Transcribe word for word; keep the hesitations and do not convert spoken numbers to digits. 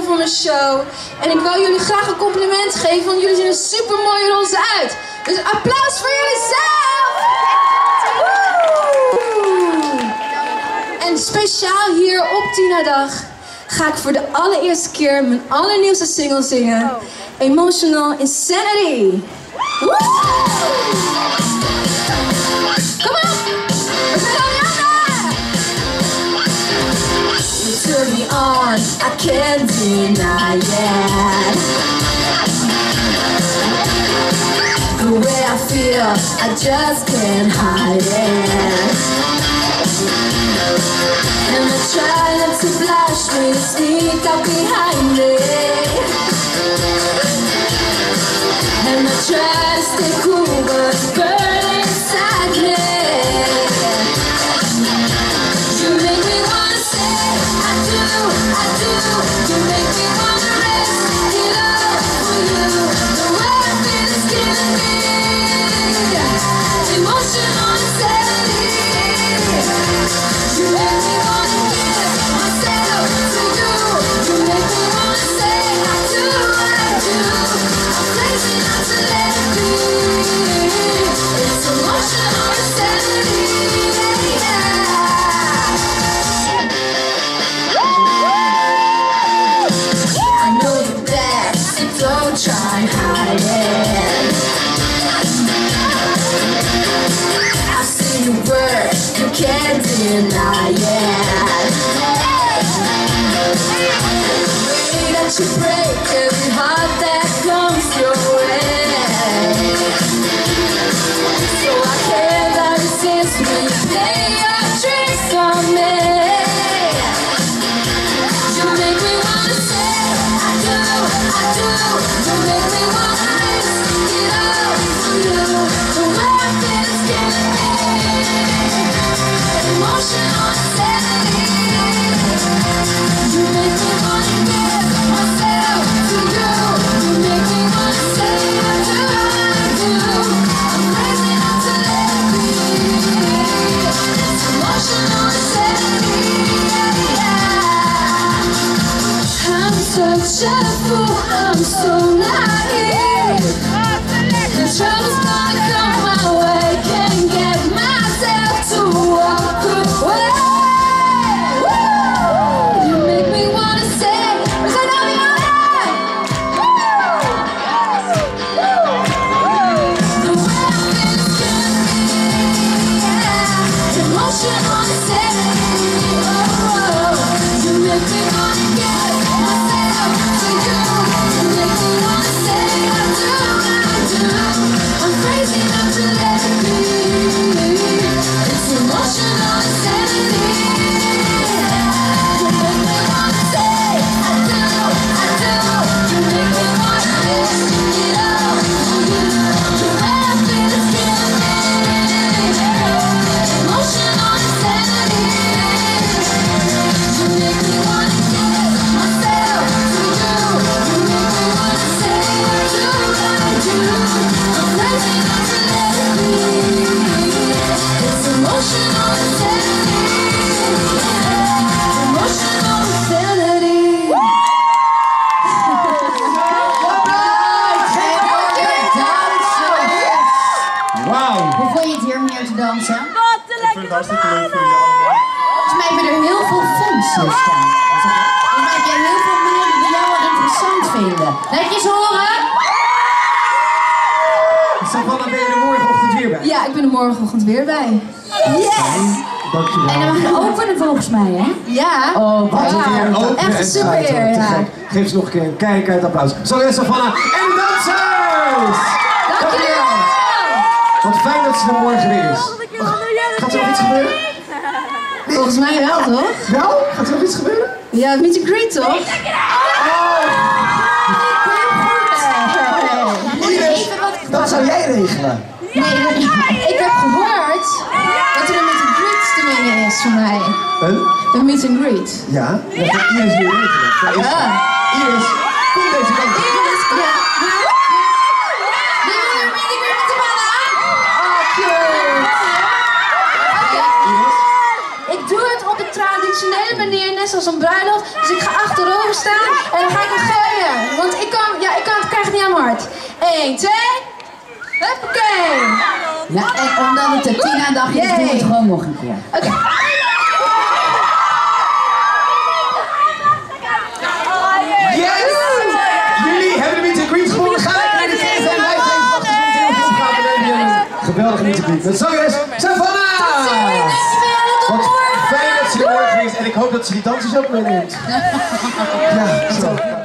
voor mijn show. En ik wil jullie graag een compliment geven, want jullie zien er super mooi roze uit. Dus applaus voor jullie zelf! En speciaal hier op Tina-dag ga ik voor de allereerste keer mijn allernieuwste single zingen. Emotional Insanity. Woe! Kom op! We zijn al you turn me on, I can't deny it. The way I feel, I just can't hide it. And I try not to blush when you sneak up behind me. And I try to stay cool, but it's burning inside me. You make me wanna say I do, I do. You make me wanna risk it all for you. The way I feel is killing me. Emotional insanity. You make me wanna give myself to you. You make me wanna say I do, I do. I'm crazy not to let it be. It's emotional insanity. I know you're bad, so don't try and hide it. I've seen you work, you can't deny it. The way that you break every heart that comes your way. So I can't resist when you play your tricks on me. You make me wanna say I do, I do. You make me wanna risk it all for you. The way I feel is killing me. Emotional insanity. You make me wanna give myself to you. You make me wanna say I do, I do. I'm crazy not to let it be. It's emotional insanity. I'm such a fool, I'm so naive. The trouble's gonna come my way. Can't get myself to walk away. Woo! You make me wanna say, "Cause I know you're there." The way I feel is killing me. Emotional insanity. Oh, you make me wanna give myself to you. You make me wanna say I do, I do. I'm crazy not to let it be. It's emotional insanity. You make me wanna say I do, I do. You make me wanna risk it all for you. The way I feel is killing me. Emotional insanity. You make me wanna give myself to you. You make me wanna say I do, I do. I'm crazy not to let it be. It's emotional insanity. Emotional insanity. Wauw. Hoe vond je het hier om hier te dansen? Wat een Ik vind het hartstikke leuk voor jullie allemaal. Volgens mij hebben er heel veel fans hier staan. Volgens mij heb jij heel veel meiden die jou wel interessant vinden. Laat je eens horen. Savannah, ben je er morgenochtend weer bij? Ja, ik ben er morgenochtend weer bij. Yes! Dankjewel. En dan mag je openen volgens mij, hè? Ja. Oh, Wat een eer, openen Echt en een super sluiten. eer, Te ja. gek. Geef ze nog een keer een keihard applaus. Zangeres Savannah en de dansers! Dank jullie wel. Wat fijn dat ze er morgen weer is. Gaat er nog iets gebeuren? Volgens mij wel, toch? Wel? Gaat er nog iets gebeuren? Ja, meet and greet, toch? Even wat Dat zou jij regelen. Nee, ik heb gehoord dat er een meet and greet te mengen is voor mij. Een? Een meet and greet. Ja? Dat gaat Iris weer regelen. Daar is ze. Ja. Iris, kom deze kant op. Iris, ja. Wie wil er een meet and greet met de mannen aan? Oh, cute. Iris? Ik doe het op de traditionele dezelfde manier, net zoals een bruiloft. Dus ik ga achterover staan en dan ga ik hem gooien. Want ik kan, ja, ik kan, ik krijg het niet aan mijn hart. één, twee, huppakee. Ja, en omdat het de Tina-dag is, doen we het gewoon nog een keer. Oké. Okay. Yes! Jullie hebben de meet and greet gewonnen. Ga lekker naar de T V en wij zijn vast meteen opgaan. We hebben hier een geweldige meet and greet met zangeres Savannah! Wat fijn dat ze er morgen is en ik hoop dat ze die dansers ook meeneemt. Ja, zo.